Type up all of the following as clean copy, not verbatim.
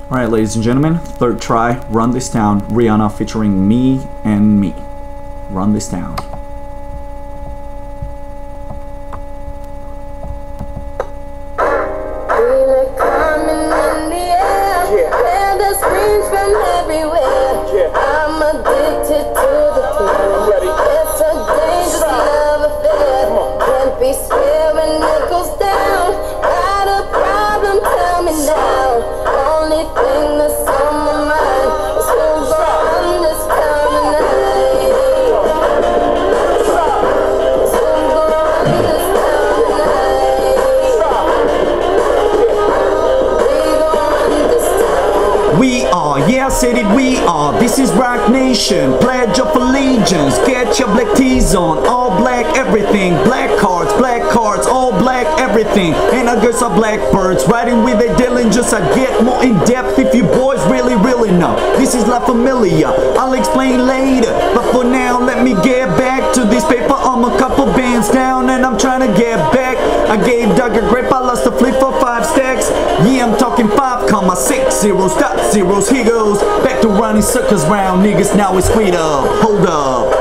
Alright, ladies and gentlemen, third try, Run This Town, Rihanna featuring Me and Me. Run This Town. Yeah, I said it, we are. This is Rock Nation. Pledge of allegiance. Get your black tees on. All black everything. Black cards, all black everything. And I guess are blackbirds. Riding with a Dylan, just I get more in depth if you boys really know. This is La Familia. I'll explain later. But for now, let me get back to this paper. I'm a couple bands down and I'm trying to get back. I gave Doug a grape, I lost a flip for 5 stacks. Yeah, I'm talking 5,6 zeros, dot zeros. Here goes back to running suckers round niggas. Now it's straight up. Hold up.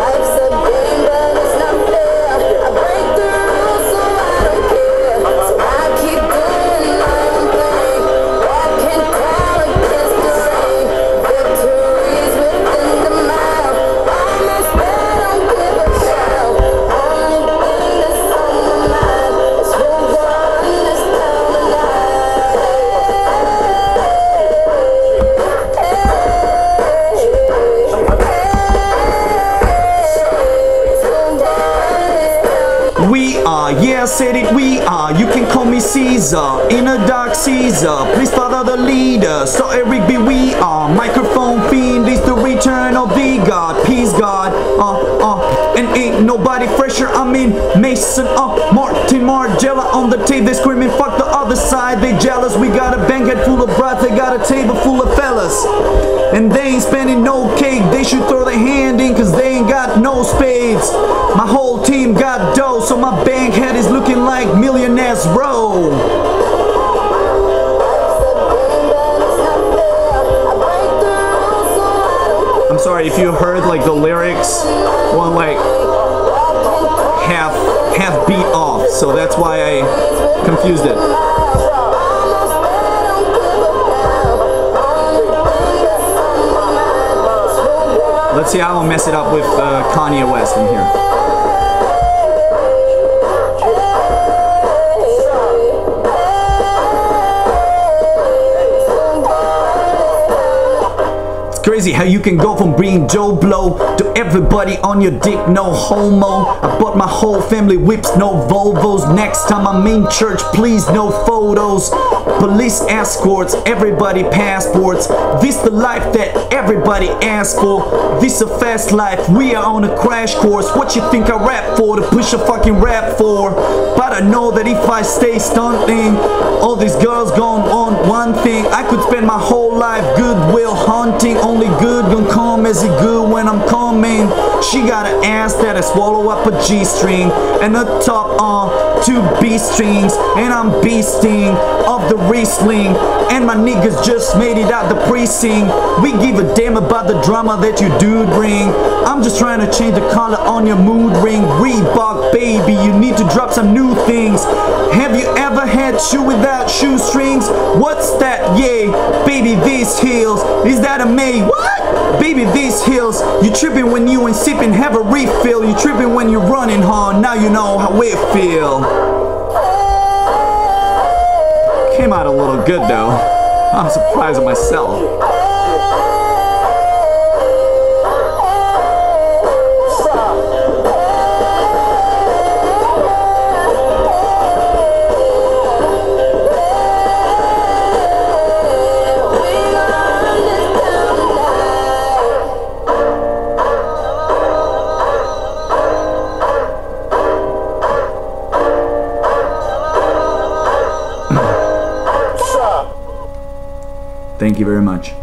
Yeah, I said it, we are. You can call me Caesar, in a dark Caesar. Please follow the leader. So Eric B, we are. Microphone fiend is the return of the God. Peace God, and ain't nobody fresher. I mean Mason, Martin Margiela on the tape. They screaming fuck the other side. They jealous. We got a banquet full of broth. They got a table full of fellas, and they ain't spending no cake. They should throw their hand in, cause they ain't got no spades. My whole team got dough, so my bank head is looking like Millionaires Row. I'm sorry if you heard like the lyrics one like half beat off, so that's why I confused it. Let's see how I'll mess it up with Kanye West in here. Crazy how you can go from being Joe Blow to everybody on your dick, no homo. I bought my whole family whips, no Volvos. Next time I'm in church, please no photos. Police escorts, everybody passports. This the life that everybody asks for. This a fast life, we are on a crash course. What you think I rap for? To push a fucking rap for? But I know that if I stay stunting, all these girls gon' want one thing. I could spend my whole life goodwill hunting. Only good gon' come as it good when I'm coming. She got an ass that I swallow up a G-string, and a top on 2 B strings. And I'm beasting of the wrestling, and my niggas just made it out the precinct. We give a damn about the drama that you do bring. I'm just trying to change the color on your mood ring. Reebok, baby, you need to drop some new things. Have you ever had shoe without shoestrings? What's that? Yeah, baby, these heels. Is that a May? What? Baby, these heels. You tripping when you ain't sipping, have a refill. You tripping when you're running hard, now you know how it feel. Came out a little good though. I'm surprised at myself. Thank you very much.